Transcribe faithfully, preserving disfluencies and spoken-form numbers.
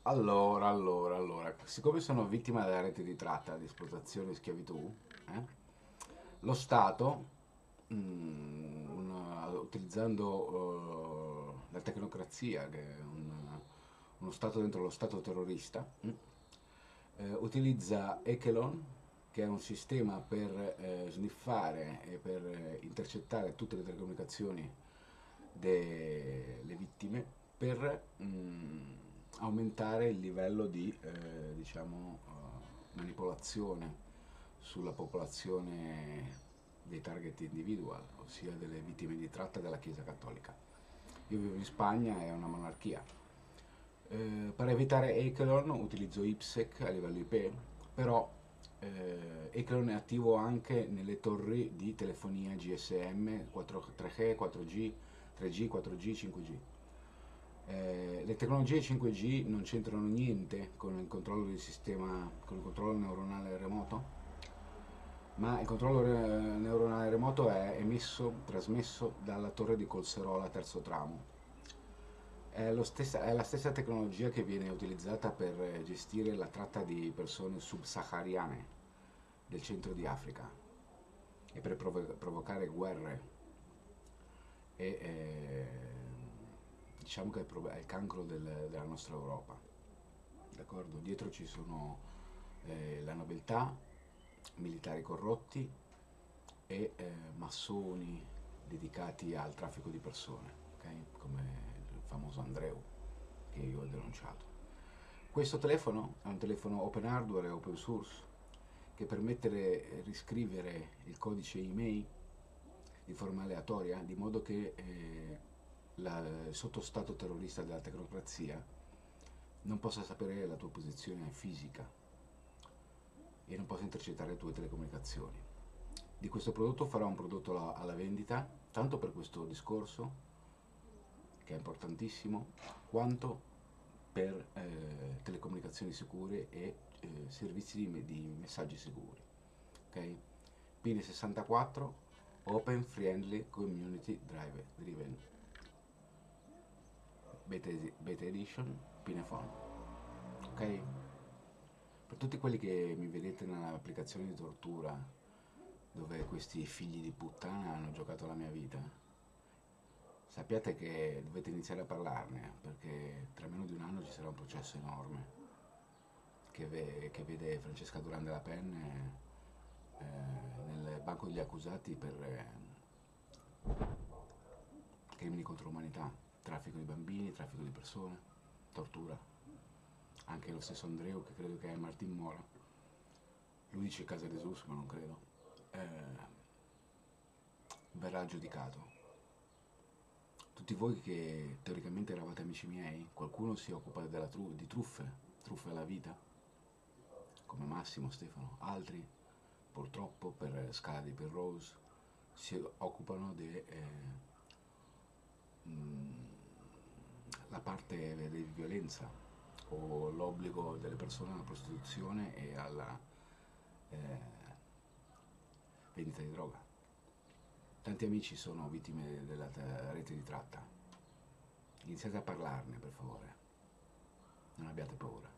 Allora, allora, allora, siccome sono vittima della rete di tratta, di esplotazione e schiavitù, eh, lo Stato, mm, un- utilizzando eh, la tecnocrazia, che è un- uno Stato dentro lo Stato terrorista, mm, eh, utilizza Echelon, che è un sistema per eh, sniffare e per eh, intercettare tutte le telecomunicazioni delle vittime per mm, aumentare il livello di eh, diciamo, eh, manipolazione sulla popolazione dei target individual, ossia delle vittime di tratta della Chiesa Cattolica. Io vivo in Spagna, è una monarchia. Eh, per evitare Echelon utilizzo IPsec a livello I P, però eh, Echelon è attivo anche nelle torri di telefonia G S M, quattro, tre G, quattro G, tre G, quattro G, cinque G. Eh, le tecnologie cinque G non c'entrano niente con il controllo del sistema, con il controllo neuronale remoto, ma il controllo re- neuronale remoto è emesso, trasmesso dalla torre di Colserola terzo tramo. È, lo stessa- è la stessa tecnologia che viene utilizzata per eh, gestire la tratta di persone subsahariane del centro di Africa e per provo- provocare guerre. E eh, diciamo che è il, prob- è il cancro del- della nostra Europa. D'accordo? Dietro ci sono eh, la nobiltà, militari corrotti e eh, massoni dedicati al traffico di persone, ok? Come il famoso Andreu che io ho denunciato. Questo telefono è un telefono open hardware e open source che permette di riscrivere il codice email di forma aleatoria, di modo che eh, la, il sottostato terrorista della tecnocrazia non possa sapere la tua posizione fisica e non possa intercettare le tue telecomunicazioni. Di questo prodotto farò un prodotto alla vendita, tanto per questo discorso, che è importantissimo, quanto per eh, telecomunicazioni sicure e eh, servizi di, di messaggi sicuri. Ok? PIN sessantaquattro, Open Friendly Community Driven, Beta, beta Edition, Pinephone. Ok? Per tutti quelli che mi vedete nell'applicazione di tortura, dove questi figli di puttana hanno giocato la mia vita, sappiate che dovete iniziare a parlarne, perché tra meno di un anno ci sarà un processo enorme che, ve- che vede Francesca Durán de la Penne eh, nel banco degli accusati per eh, crimini contro l'umanità, traffico di bambini, traffico di persone, tortura. Anche lo stesso Andreu, che credo che è Martin Mora, lui dice Casa de Jesus, ma non credo, eh, verrà giudicato. Tutti voi che teoricamente eravate amici miei, qualcuno si occupa della tru- di truffe, truffe alla vita, come Massimo, Stefano, altri purtroppo per scala di Penrose si occupano della parte di violenza o l'obbligo delle persone alla prostituzione e alla eh, vendita di droga. Tanti amici sono vittime della rete di tratta. Iniziate a parlarne, per favore. Non abbiate paura.